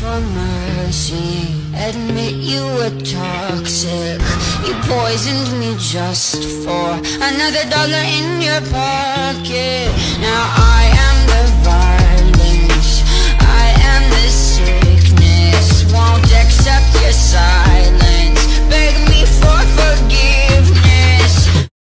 for mercy. Admit you were toxic. You poisoned me just for another dollar in your pocket. Now